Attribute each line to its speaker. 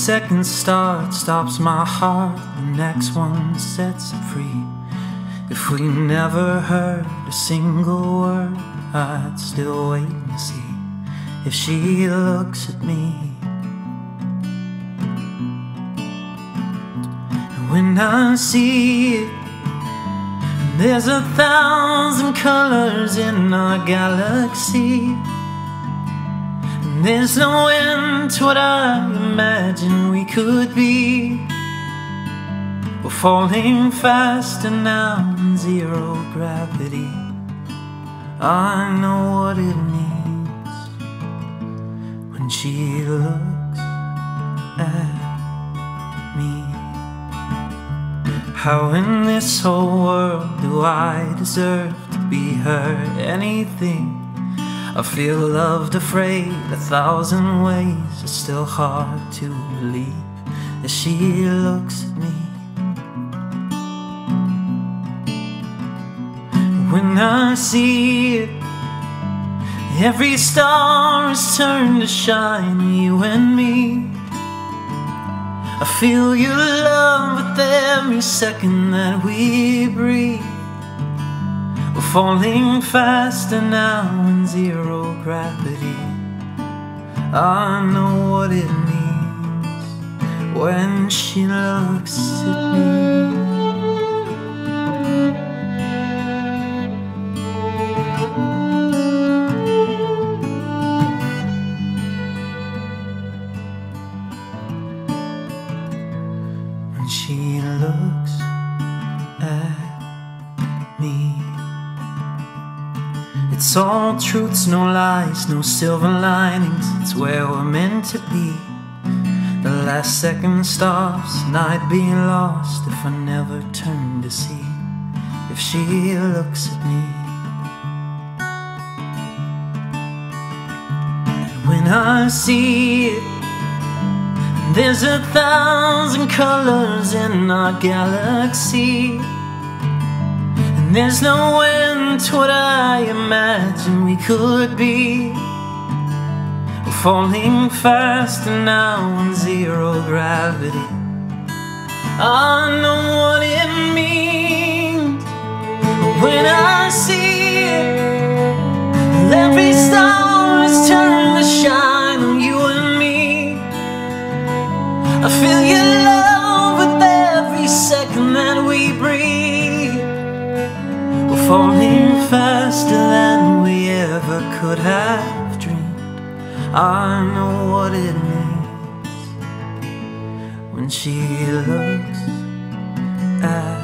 Speaker 1: second start stops my heart, the next one sets it free. If we never heard a single word, I'd still wait and see if she looks at me. And when I see it, there's 1,000 colors in our galaxy. And there's no end to what I imagine we could be. We're falling faster now in zero gravity. I know what it means when she looks at me. How in this whole world do I deserve to be her anything? I feel loved, afraid, 1,000 ways. It's still hard to believe that she looks at me. When I see it, every star is turned to shine, you and me. I feel your love with every second that we breathe. We're falling faster now in zero gravity. I know what it means when she looks at me. She looks at me. It's all truths, no lies, no silver linings. It's where we're meant to be. The last second stops, and I'd be lost if I never turned to see if she looks at me. When I see it, there's 1,000 colors in our galaxy. And there's no end to what I imagine we could be. We're falling faster now in zero gravity. I know what it means when I see it. Every star is turned to shine on you and me. I feel your love with every second that we breathe. We're falling faster than we ever could have dreamed. I know what it means when she looks at